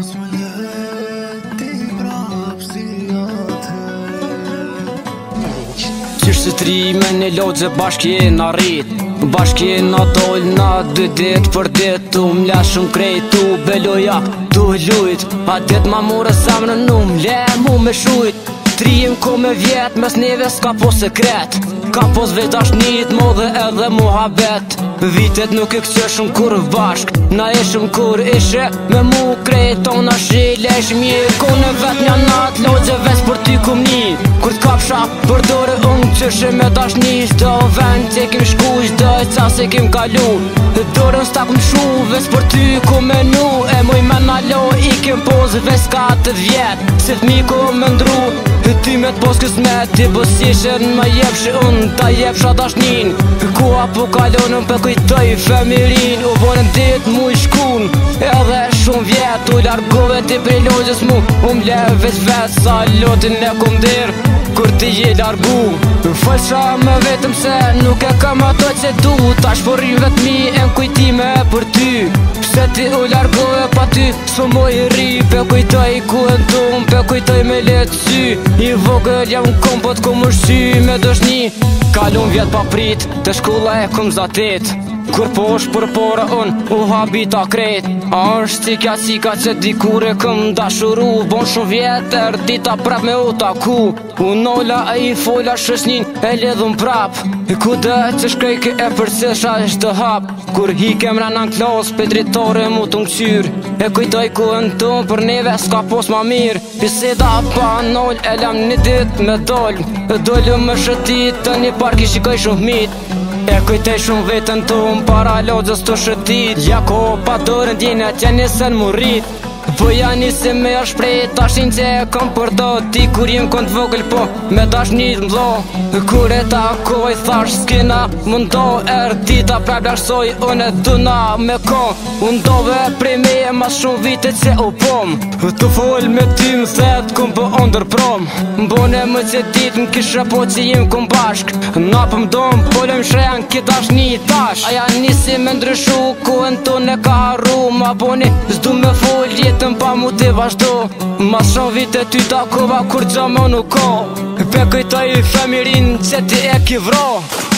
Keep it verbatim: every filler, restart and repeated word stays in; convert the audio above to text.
mos më let ti prap si atëherë. Qysh të tri me një logje bashkë jena rrit, bashkë jena doll na dy dit për dit. Tu m'le shumë krejt, tu beloja, tu lujt, a dit ma more semrën nu m'le mu me shujt. Trijim ko me vjet, mes neve s'ka po sekret, ka pos vetashnit modhe edhe muhabet. Vitet nuk i këqeshëm kur bashk, na ishëm kur ishe me mu krejt. Tona shile ishëm një kone vet një nat, logje ves për ty kum një. Kur t'kapsha për dore unë qëshe me dashni, shdo vend që kim shku, shdo e ca se kim kalu. Dore në s'ta kum shu, ves për ty ku menu, e muj me nalo i kim poz ves ka të vjet. Se t'mi ku me ndru, ty me t'pos kësmet, ti bësishen ma jepshi unë, ta jepsha dashnin. Ku apo kalonën për kujtoj femirin, u vonën dit mu i shkun, edhe shumë vjet. U largove ti prej logjes mu, u m'le veç vet sa lotin e kum dir, kur ti je largu. Falsha me vetëm se nuk e kam ato që du, tash po rrim vetmi e m'kujtime për ty. Pse ti u largove pa ty, s'po moj ri, pe kujtoj ku e n'tum, pe kujtoj me letë sy. I vogël jam kom po t'kom ushqy me dëshni, kalon vjet pa prit, të shkolla e kum zatit. Kur po është për pora unë, u habita krejt. A është cika cika që dikur e këm dashuru, bon shumë vjetër, dita prap me u taku. U nolla e i fola shëshnin, e ledhun prap. Ku dhe që shkrejke e përsesha është të hap. Kur hi kemra në klas, pe dritore mu të ngqyr, e kujtoj ku në tëm për neve s'ka pos ma mirë. Biseda pa noll, e lam një dit me doll, e dollë më shëtit, të një parki shikoj shumë mit. E kujtej shumë vetën tëm para logjës të shëtit, jako pa dorën djene që nisën mu rrit. Po ja nisi me a shprejt, tashin që e kom përdo, ti kur jem kont vogël po me dashnit m'dho. Kur e takoj thash s'kina mundo, er dita prap lashsoj unë e duna me kon. Unë dove prej meje mas shumë vite që u pom, të fol me ty më thet kum po ondër prom. Mbone më që dit më kisha po që jem kum bashk, na pëm dom polem shren ki dashni tash. Aja nisi me ndryshu ku e në ton e ka harru, ma boni s'du me fol jetën pa mu të vazhdo. Mas shumë vite ty takova kur gjama nuk ko, pe kujtoj femirin që ti e ki vro.